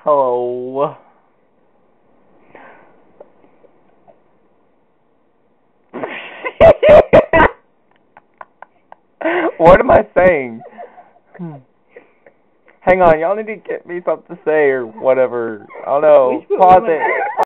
Hello. What am I saying? Hang on, y'all need to get me something to say or whatever. I don't know. Pause it.